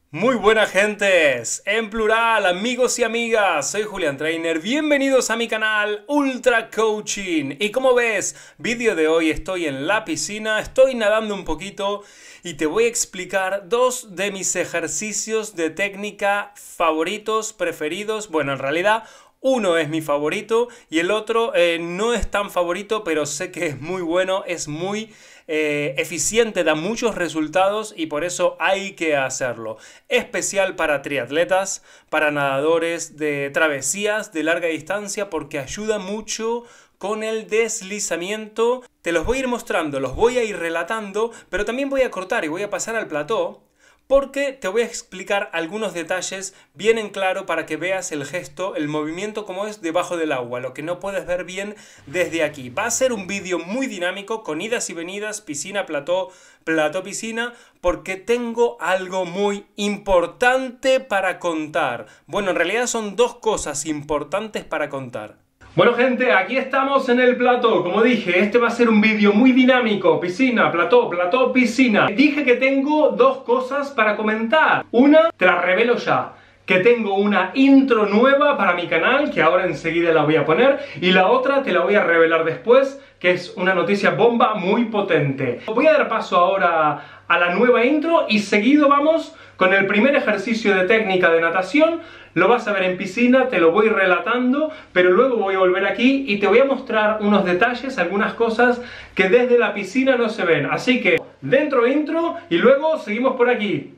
Muy buenas gentes, en plural, amigos y amigas, soy Julián Trainer, bienvenidos a mi canal Ultra Coaching. Y como ves, vídeo de hoy estoy en la piscina, estoy nadando un poquito y te voy a explicar dos de mis ejercicios de técnica favoritos, preferidos. Bueno, en realidad uno es mi favorito y el otro no es tan favorito, pero sé que es muy bueno, es muy eficiente, da muchos resultados y por eso hay que hacerlo. Especial para triatletas, para nadadores de travesías de larga distancia, porque ayuda mucho con el deslizamiento. Te los voy a ir mostrando, los voy a ir relatando, pero también voy a cortar y voy a pasar al plató, porque te voy a explicar algunos detalles bien en claro para que veas el gesto, el movimiento como es debajo del agua, lo que no puedes ver bien desde aquí. Va a ser un vídeo muy dinámico, con idas y venidas, piscina, plató, plató, piscina, porque tengo algo muy importante para contar. Bueno, en realidad son dos cosas importantes para contar. Bueno gente, aquí estamos en el plató. Como dije, este va a ser un vídeo muy dinámico. Piscina, plató, plató, piscina. Dije que tengo dos cosas para comentar. Una, te la revelo ya, que tengo una intro nueva para mi canal, que ahora enseguida la voy a poner. Y la otra te la voy a revelar después, que es una noticia bomba muy potente. Voy a dar paso ahora a la nueva intro y seguido vamos con el primer ejercicio de técnica de natación. Lo vas a ver en piscina, te lo voy relatando, pero luego voy a volver aquí y te voy a mostrar unos detalles, algunas cosas que desde la piscina no se ven. Así que dentro intro y luego seguimos por aquí.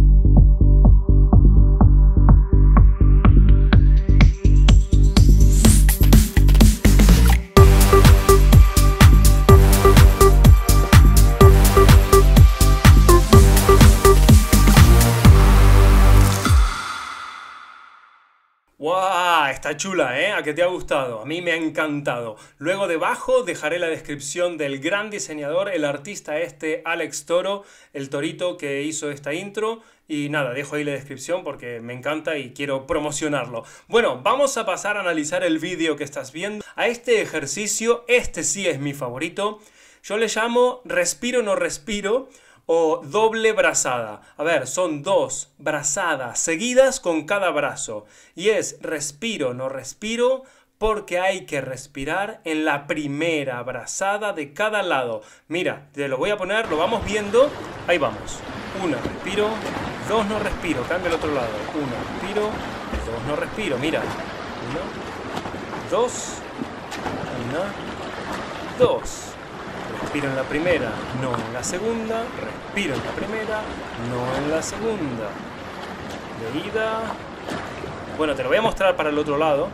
¡Wow! Está chula, ¿eh? ¿A qué te ha gustado? A mí me ha encantado. Luego debajo dejaré la descripción del gran diseñador, el artista Alex Toro, el torito que hizo esta intro. Y nada, dejo ahí la descripción porque me encanta y quiero promocionarlo. Bueno, vamos a pasar a analizar el vídeo que estás viendo. A este ejercicio, este sí es mi favorito. Yo le llamo respiro no respiro o doble brazada. A ver, son dos brazadas seguidas con cada brazo. Y es respiro, no respiro, porque hay que respirar en la primera brazada de cada lado. Mira, te lo voy a poner, lo vamos viendo. Ahí vamos. Una, respiro. Dos, no respiro. Cambia al otro lado. Una, respiro. Dos, no respiro. Mira. Una, dos. Una, dos. Respiro en la primera, no en la segunda. Respiro en la primera, no en la segunda. De ida. Bueno, te lo voy a mostrar para el otro lado.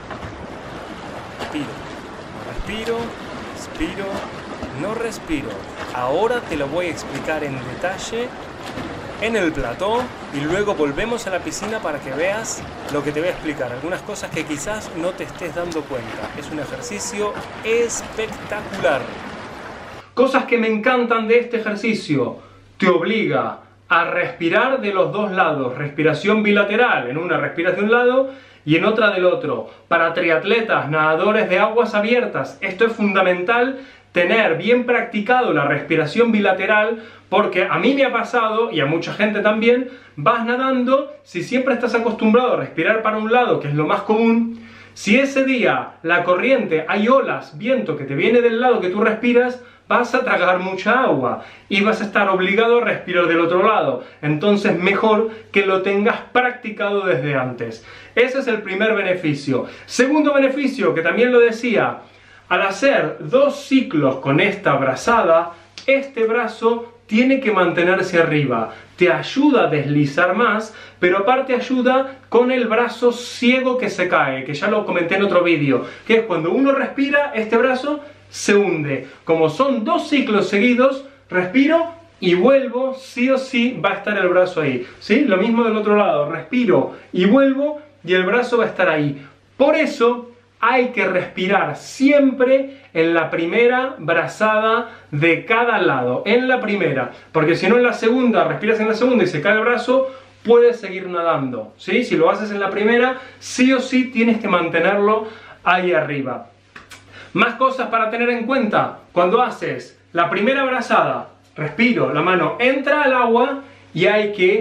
Respiro, no respiro, respiro, no respiro. Ahora te lo voy a explicar en detalle en el plató y luego volvemos a la piscina para que veas lo que te voy a explicar. Algunas cosas que quizás no te estés dando cuenta. Es un ejercicio espectacular. Cosas que me encantan de este ejercicio. Te obliga a respirar de los dos lados. Respiración bilateral. En una respiras de un lado y en otra del otro. Para triatletas, nadadores de aguas abiertas, esto es fundamental, tener bien practicado la respiración bilateral, porque a mí me ha pasado, y a mucha gente también, vas nadando, si siempre estás acostumbrado a respirar para un lado, que es lo más común, si ese día la corriente, hay olas, viento que te viene del lado que tú respiras, vas a tragar mucha agua y vas a estar obligado a respirar del otro lado. Entonces mejor que lo tengas practicado desde antes. Ese es el primer beneficio. Segundo beneficio, que también lo decía, al hacer dos ciclos con esta brazada, este brazo tiene que mantenerse arriba. Te ayuda a deslizar más, pero aparte ayuda con el brazo ciego que se cae, que ya lo comenté en otro vídeo, que es cuando uno respira, este brazo se hunde. Como son dos ciclos seguidos, respiro y vuelvo, sí o sí va a estar el brazo ahí. ¿Sí? Lo mismo del otro lado, respiro y vuelvo y el brazo va a estar ahí. Por eso hay que respirar siempre en la primera brazada de cada lado, en la primera, porque si no en la segunda, respiras en la segunda y se cae el brazo, puedes seguir nadando, ¿sí? Si lo haces en la primera, sí o sí tienes que mantenerlo ahí arriba. Más cosas para tener en cuenta. Cuando haces la primera brazada, respiro, la mano entra al agua y hay que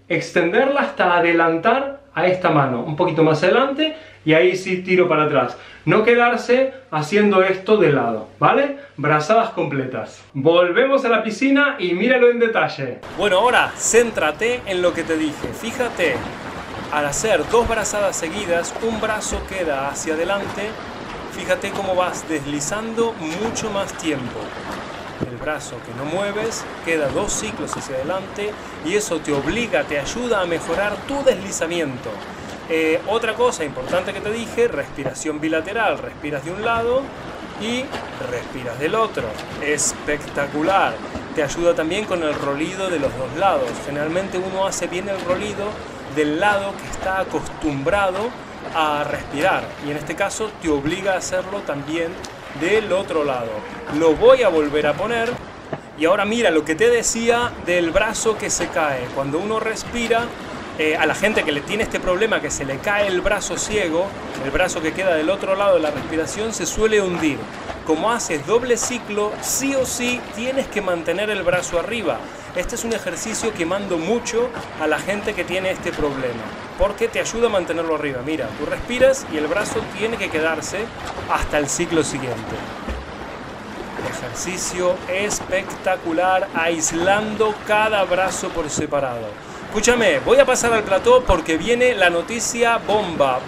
extenderla hasta adelantar a esta mano, un poquito más adelante, y ahí sí tiro para atrás. No quedarse haciendo esto de lado, ¿vale? Brazadas completas. Volvemos a la piscina y míralo en detalle. Bueno, ahora céntrate en lo que te dije. Fíjate, al hacer 2 brazadas seguidas, un brazo queda hacia adelante. Fíjate cómo vas deslizando mucho más tiempo. El brazo que no mueves queda 2 ciclos hacia adelante y eso te obliga, te ayuda a mejorar tu deslizamiento. Otra cosa importante que te dije, respiración bilateral, respiras de un lado y respiras del otro. Espectacular. Te ayuda también con el rolido de los dos lados. Generalmente uno hace bien el rolido del lado que está acostumbrado a respirar y en este caso te obliga a hacerlo también del otro lado. Lo voy a volver a poner y ahora mira lo que te decía del brazo que se cae. Cuando uno respira, a la gente que le tiene este problema, que se le cae el brazo ciego, el brazo que queda del otro lado de la respiración se suele hundir. Como haces doble ciclo, sí o sí tienes que mantener el brazo arriba. Este es un ejercicio que mando mucho a la gente que tiene este problema, porque te ayuda a mantenerlo arriba. Mira, tú respiras y el brazo tiene que quedarse hasta el ciclo siguiente. Ejercicio espectacular, aislando cada brazo por separado. Escúchame, voy a pasar al plató porque viene la noticia bomba,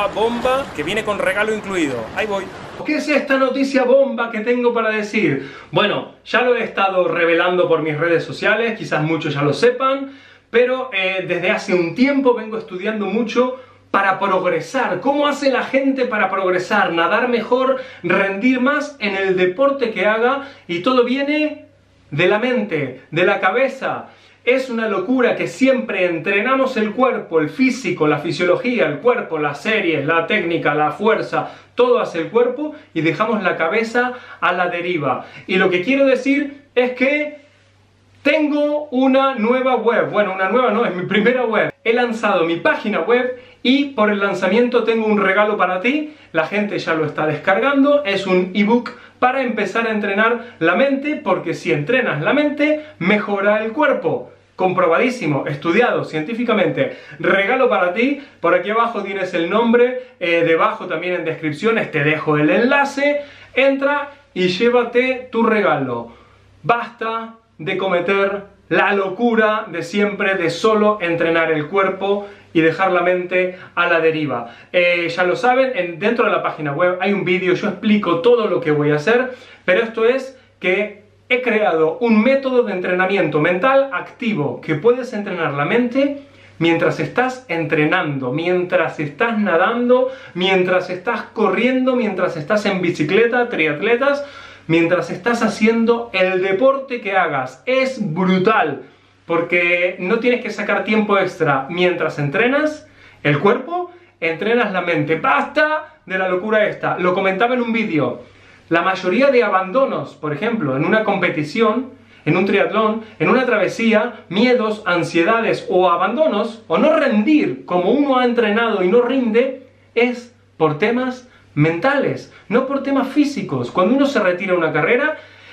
que viene con regalo incluido. Ahí voy. ¿Qué es esta noticia bomba que tengo para decir? Bueno, ya lo he estado revelando por mis redes sociales, quizás muchos ya lo sepan, pero desde hace un tiempo vengo estudiando mucho para progresar. ¿Cómo hace la gente para progresar? Nadar mejor, rendir más en el deporte que haga, y todo viene de la mente, de la cabeza. Es una locura que siempre entrenamos el cuerpo, el físico, la fisiología, el cuerpo, las series, la técnica, la fuerza, todo hace el cuerpo y dejamos la cabeza a la deriva. Y lo que quiero decir es que tengo una nueva web. Bueno, una nueva no, es mi primera web. He lanzado mi página web y por el lanzamiento tengo un regalo para ti. La gente ya lo está descargando. Es un ebook para empezar a entrenar la mente, porque si entrenas la mente, mejora el cuerpo. Comprobadísimo, estudiado científicamente. Regalo para ti. Por aquí abajo tienes el nombre, debajo también en descripciones te dejo el enlace. Entra y llévate tu regalo. Basta de cometer la locura de siempre de solo entrenar el cuerpo y dejar la mente a la deriva. Ya lo saben, dentro de la página web hay un vídeo, yo explico todo lo que voy a hacer, pero esto es que he creado un método de entrenamiento mental activo, que puedes entrenar la mente mientras estás entrenando, mientras estás nadando, mientras estás corriendo, mientras estás en bicicleta, triatletas, mientras estás haciendo el deporte que hagas. Es brutal, porque no tienes que sacar tiempo extra mientras entrenas el cuerpo, entrenas la mente. ¡Basta de la locura esta! Lo comentaba en un vídeo. La mayoría de abandonos, por ejemplo, en una competición, en un triatlón, en una travesía, miedos, ansiedades o abandonos, o no rendir como uno ha entrenado y no rinde, es por temas mentales, no por temas físicos. Cuando uno se retira de una carrera,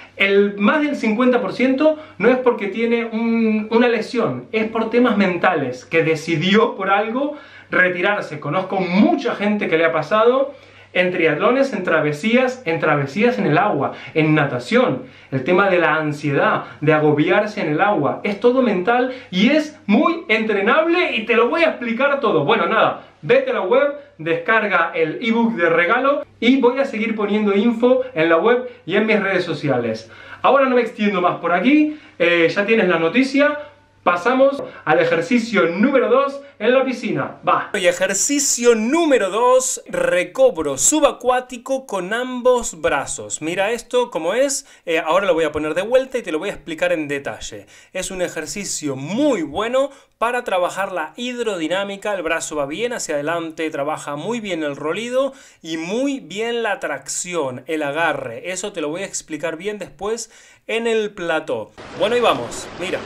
más del 50% no es porque tiene una lesión, es por temas mentales, que decidió por algo retirarse. Conozco mucha gente que le ha pasado en triatlones, en travesías en el agua, en natación. El tema de la ansiedad, de agobiarse en el agua, es todo mental y es muy entrenable y te lo voy a explicar todo. Bueno, nada, vete a la web, descarga el ebook de regalo y voy a seguir poniendo info en la web y en mis redes sociales. Ahora no me extiendo más por aquí, ya tienes la noticia. Pasamos al ejercicio número 2 en la piscina. Va. Y ejercicio número 2, recobro subacuático con ambos brazos. Mira esto cómo es. Ahora lo voy a poner de vuelta y te lo voy a explicar en detalle. Es un ejercicio muy bueno para trabajar la hidrodinámica. El brazo va bien hacia adelante, trabaja muy bien el rolido y muy bien la tracción, el agarre. Eso te lo voy a explicar bien después en el plató. Bueno, y vamos. Mira.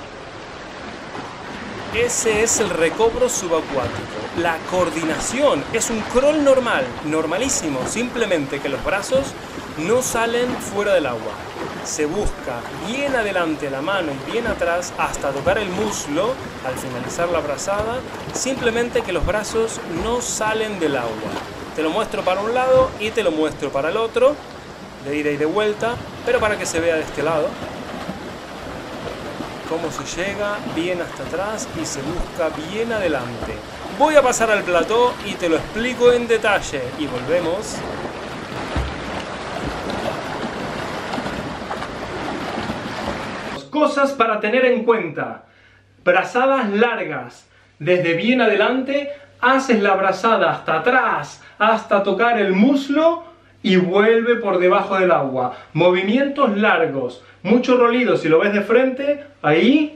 Ese es el recobro subacuático. La coordinación es un crawl normal, normalísimo, simplemente que los brazos no salen fuera del agua. se busca bien adelante la mano y bien atrás hasta tocar el muslo al finalizar la brazada, simplemente que los brazos no salen del agua. Te lo muestro para un lado y te lo muestro para el otro, de ida y de vuelta, pero para que se vea de este lado cómo se llega bien hasta atrás y se busca bien adelante. Voy a pasar al plató y te lo explico en detalle y volvemos. Cosas para tener en cuenta: brazadas largas, desde bien adelante haces la brazada hasta atrás, hasta tocar el muslo y vuelve por debajo del agua. Movimientos largos, mucho rolido si lo ves de frente, ahí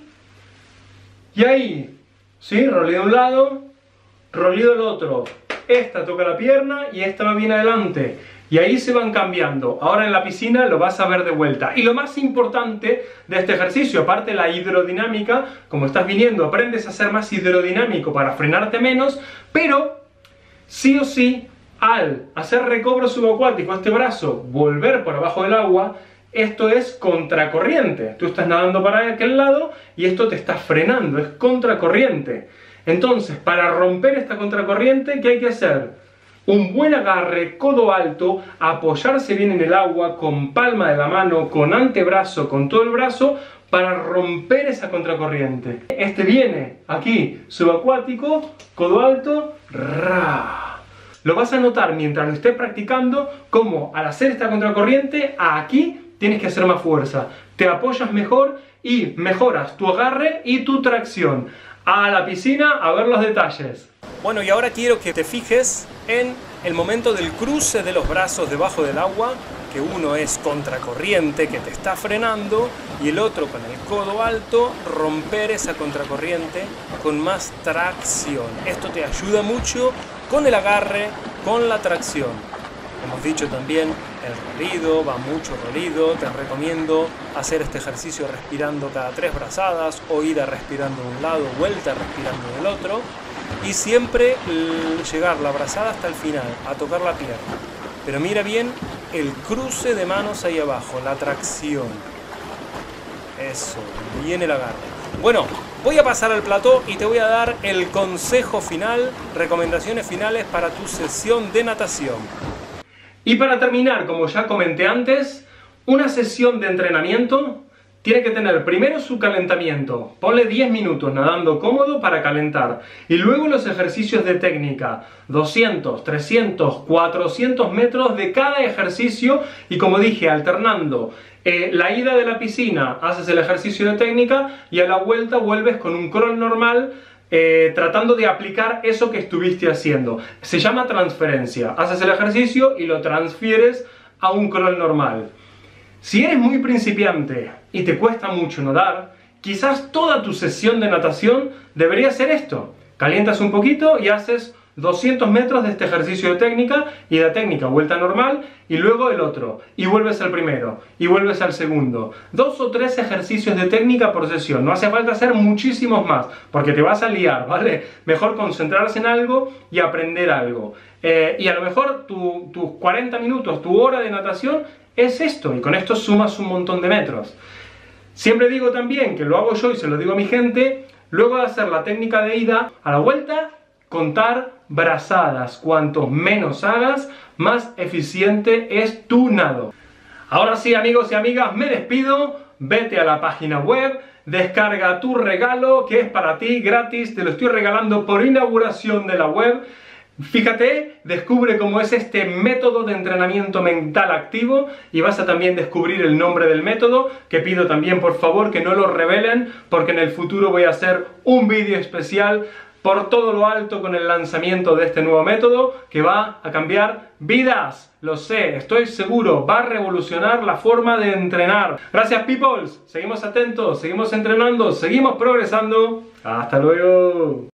y ahí, ¿sí? Rolido a un lado, rolido al otro. Esta toca la pierna y esta va bien adelante. Y ahí se van cambiando. Ahora en la piscina lo vas a ver de vuelta. Y lo más importante de este ejercicio, aparte de la hidrodinámica, como estás viniendo, aprendes a ser más hidrodinámico para frenarte menos, pero sí o sí, al hacer recobro subacuático este brazo, volver por abajo del agua, esto es contracorriente. Tú estás nadando para aquel lado y esto te está frenando, es contracorriente. Entonces, para romper esta contracorriente, ¿qué hay que hacer? Un buen agarre, codo alto, apoyarse bien en el agua, con palma de la mano, con antebrazo, con todo el brazo, para romper esa contracorriente. Este viene aquí, subacuático, codo alto, ra. Lo vas a notar mientras lo estés practicando, como al hacer esta contracorriente, aquí tienes que hacer más fuerza. Te apoyas mejor y mejoras tu agarre y tu tracción. A la piscina a ver los detalles. Bueno, y ahora quiero que te fijes en el momento del cruce de los brazos debajo del agua, que uno es contracorriente, que te está frenando, y el otro con el codo alto, romper esa contracorriente con más tracción. Esto te ayuda mucho con el agarre, con la tracción. Hemos dicho también el rolido, va mucho rolido. Te recomiendo hacer este ejercicio respirando cada 3 brazadas, o ida respirando de un lado, vuelta respirando del otro. Y siempre llegar la brazada hasta el final, a tocar la pierna. Pero mira bien el cruce de manos ahí abajo, la tracción. Eso, bien el agarre. Bueno, voy a pasar al plató y te voy a dar el consejo final, recomendaciones finales para tu sesión de natación. Y para terminar, como ya comenté antes, una sesión de entrenamiento tiene que tener primero su calentamiento. Ponle 10 minutos nadando cómodo para calentar. Y luego los ejercicios de técnica. 200, 300, 400 metros de cada ejercicio. Y como dije, alternando. La ida de la piscina, haces el ejercicio de técnica y a la vuelta vuelves con un crawl normal, tratando de aplicar eso que estuviste haciendo. Se llama transferencia. Haces el ejercicio y lo transfieres a un crawl normal. Si eres muy principiante y te cuesta mucho nadar, quizás toda tu sesión de natación debería ser esto. Calientas un poquito y haces 200 metros de este ejercicio de técnica, y de técnica vuelta normal, y luego el otro, y vuelves al primero, y vuelves al segundo. 2 o 3 ejercicios de técnica por sesión. No hace falta hacer muchísimos más, porque te vas a liar, ¿vale? Mejor concentrarse en algo y aprender algo. Y a lo mejor tus 40 minutos, tu hora de natación es esto, y con esto sumas un montón de metros. Siempre digo también, que lo hago yo y se lo digo a mi gente, luego de hacer la técnica de ida, a la vuelta, contar brazadas. Cuanto menos hagas, más eficiente es tu nado. Ahora sí, amigos y amigas, me despido. Vete a la página web, descarga tu regalo, que es para ti, gratis. Te lo estoy regalando por inauguración de la web. Fíjate, descubre cómo es este método de entrenamiento mental activo, y vas a también descubrir el nombre del método, que pido también por favor que no lo revelen, porque en el futuro voy a hacer un vídeo especial por todo lo alto con el lanzamiento de este nuevo método que va a cambiar vidas. Lo sé, estoy seguro, va a revolucionar la forma de entrenar. Gracias, peoples. Seguimos atentos, seguimos entrenando, seguimos progresando. Hasta luego.